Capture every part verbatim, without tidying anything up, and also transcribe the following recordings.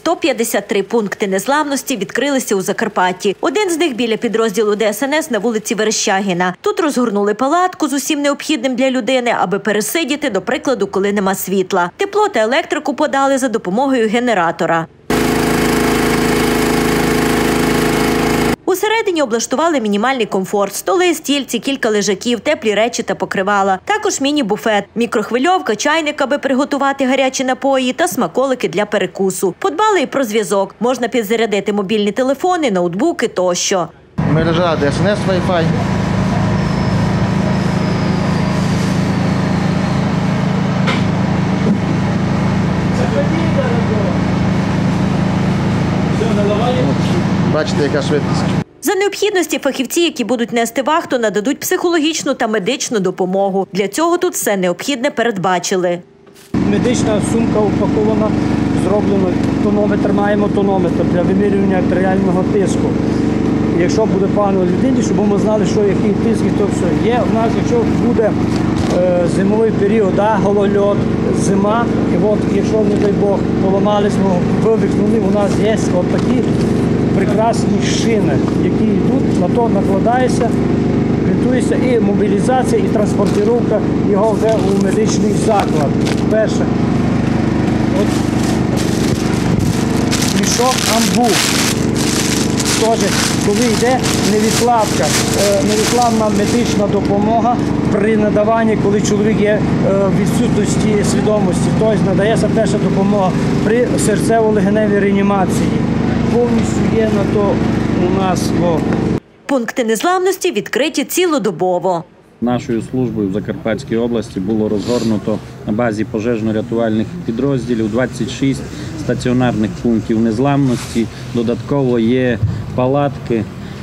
сто п'ятдесят три пункти незламності відкрилися у Закарпатті. Один з них біля підрозділу Де Ес Ен Ес на вулиці Верещагіна. Тут розгорнули палатку з усім необхідним для людини, аби пересидіти, до прикладу, коли нема світла. Тепло та електрику подали за допомогою генератора. Усередині облаштували мінімальний комфорт – столи, стільці, кілька лежаків, теплі речі та покривала. Також міні-буфет, мікрохвильовка, чайник, аби приготувати гарячі напої та смаколики для перекусу. Подбали і про зв'язок. Можна підзарядити мобільні телефони, ноутбуки тощо. Мережа Де Ес Ен Ес Wi-Fi. Бачите, яка швидкість. За необхідності фахівці, які будуть нести вахту, нададуть психологічну та медичну допомогу. Для цього тут все необхідне передбачили. Медична сумка упакована, зроблено тонометр, маємо тонометр для вимірювання артеріального тиску. Якщо буде погано людині, щоб ми знали, що який тиск, то все. Є у нас, якщо буде е, зимовий період, да, голольот, зима, і от, якщо, не дай Бог, поламались, вивихнули, у нас є от такі прекрасні шини, які йдуть, на то накладається, рятується і мобілізація, і транспортировка його вже у медичний заклад. Перше, от мішок амбу. Тож, коли йде невідкладка, невідкладна медична допомога при надаванні, коли чоловік є в відсутності свідомості, тобто надається перша допомога при серцево-легеневій реанімації. Повністю є на то у нас. О. Пункти незламності відкриті цілодобово. Нашою службою в Закарпатській області було розгорнуто на базі пожежно-рятувальних підрозділів двадцять шість стаціонарних пунктів незламності. Додатково є палатки,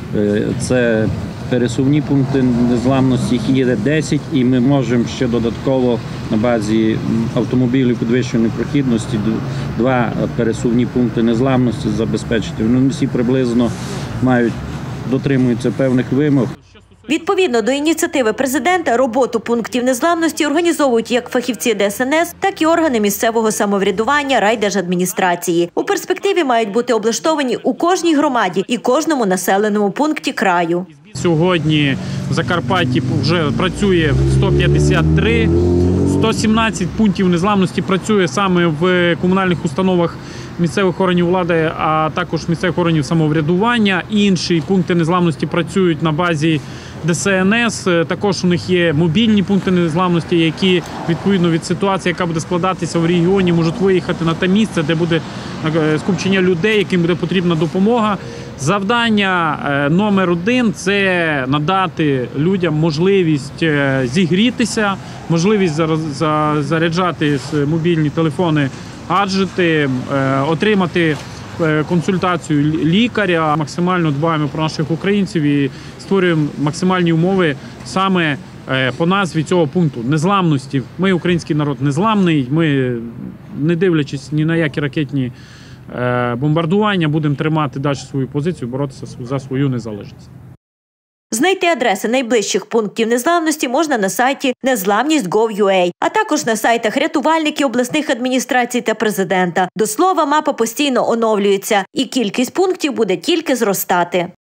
це пересувні пункти незламності, їх є десять, і ми можемо ще додатково на базі автомобілів підвищеної прохідності два пересувні пункти незламності забезпечити. Вони всі приблизно мають, дотримуються певних вимог. Відповідно до ініціативи президента, роботу пунктів незламності організовують як фахівці Де Ес Ен Ес, так і органи місцевого самоврядування райдержадміністрації. У перспективі мають бути облаштовані у кожній громаді і кожному населеному пункті краю. Сьогодні в Закарпатті вже працює сто п'ятдесят три, сто сімнадцять пунктів незламності працює саме в комунальних установах місцевих органів влади, а також місцевих органів самоврядування. Інші пункти незламності працюють на базі Де Ес Ен Ес. Також у них є мобільні пункти незламності, які відповідно від ситуації, яка буде складатися в регіоні, можуть виїхати на те місце, де буде скупчення людей, яким буде потрібна допомога. Завдання номер один – це надати людям можливість зігрітися, можливість заряджати мобільні телефони, гаджети, отримати консультацію лікаря. Максимально дбаємо про наших українців і створюємо максимальні умови саме по назві цього пункту – незламності. Ми, український народ, незламний, ми, не дивлячись ні на які ракетні бомбардування, будемо тримати далі свою позицію, боротися за свою незалежність. Знайти адреси найближчих пунктів незламності можна на сайті незламність крапка гов крапка ю а, а також на сайтах рятувальників обласних адміністрацій та президента. До слова, мапа постійно оновлюється, і кількість пунктів буде тільки зростати.